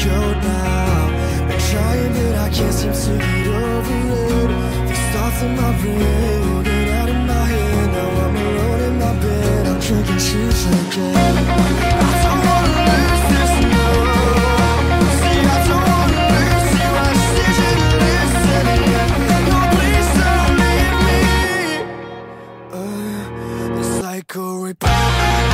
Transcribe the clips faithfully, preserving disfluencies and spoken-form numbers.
cold now. Been trying but I can't seem to get over it. These thoughts in my brain won't get out of my head. Now I'm alone in my bed, I'm drinking shoes again. I don't wanna lose this, no. See, I don't wanna lose you, I just need you to listen, yeah. No, please don't leave me. Uh, the cycle repeats.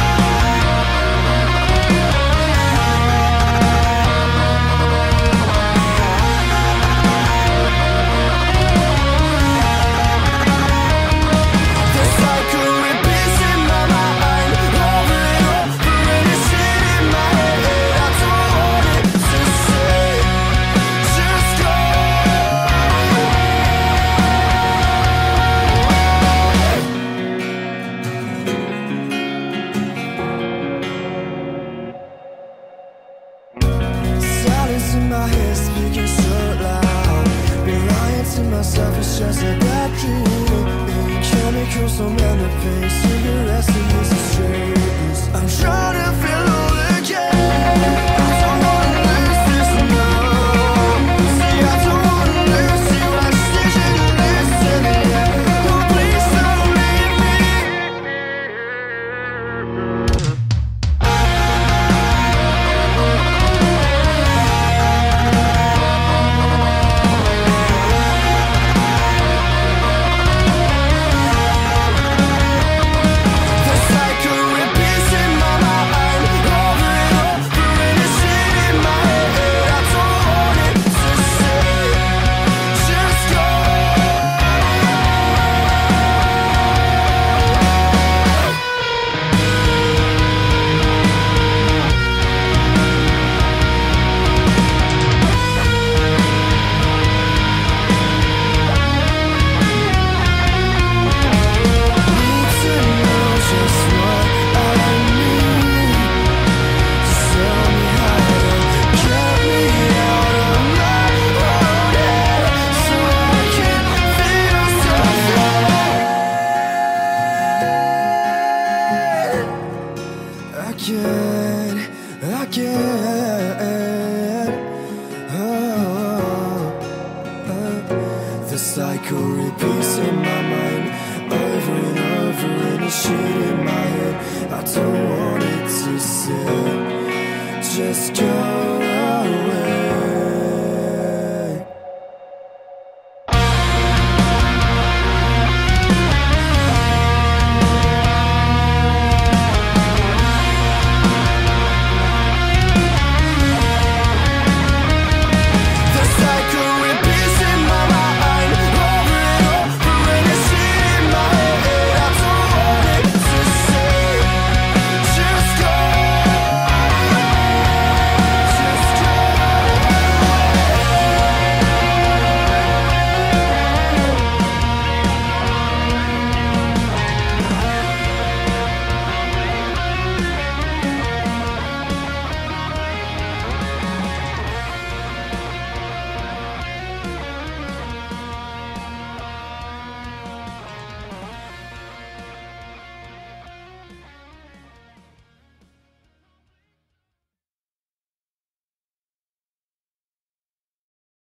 In my head speaking so loud, been lying to myself, it's just a bad dream. Chemicals don't mend the pain, cigarettes and use the strings. I'm trying to feel all again. I don't wanna lose this, no. See, I don't wanna lose you, I just need you to listen, yeah. No, please don't leave me. Again, again, oh, oh. The cycle repeats in my mind, over and over, and it's shit in my head. I don't want it to sit, just go.